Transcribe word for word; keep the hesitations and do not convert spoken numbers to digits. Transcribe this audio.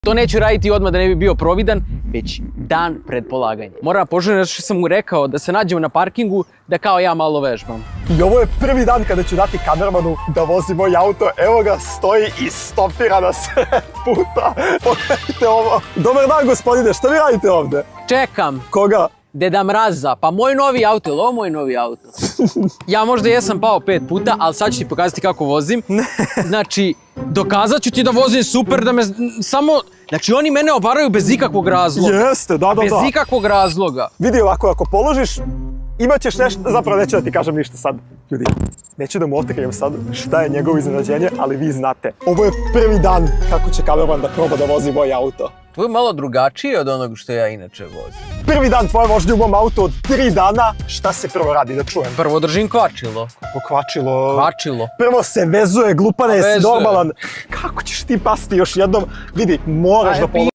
To neću raditi odmah da ne bi bio providan, već dan pred polaganje. Moram poželjeti što sam mu rekao da se nađemo na parkingu, da kao ja malo vežbam. I ovo je prvi dan kada ću dati kamermanu da vozi moj auto. Evo ga, stoji i stopira na sve puta. Pogledajte ovo. Dobar dan, gospodine, što vi radite ovdje? Čekam. Koga? Deda Mraza, pa moj novi auto, ili ovo moj novi auto? Ja možda jesam pao pet puta, ali sad ću ti pokazati kako vozim. Znači, dokazat ću ti da vozim super, da me samo... Znači, oni mene obaraju bez ikakvog razloga. Jeste, da, da, da. Bez ikakvog razloga. Vidi ovako, ako položiš, imat ćeš nešto, zapravo neću da ti kažem ništa sad. Ljudi, neću da mu otkrijem sad šta je njegovo iznenađenje, ali vi znate. Ovo je prvi dan kako će kamerman da proba da vozi moj auto. To je malo drugačije od onog što ja inače vozim. Prvi dan tvoje vožnje u mom autu od tri dana, šta se prvo radi da čujem? Prvo držim kvačilo. Pokvačilo. Kvačilo. Prvo se vezuje, glupane, jesi normalan. Kako ćeš ti pasti još jednom? Vidi, moraš da položiš.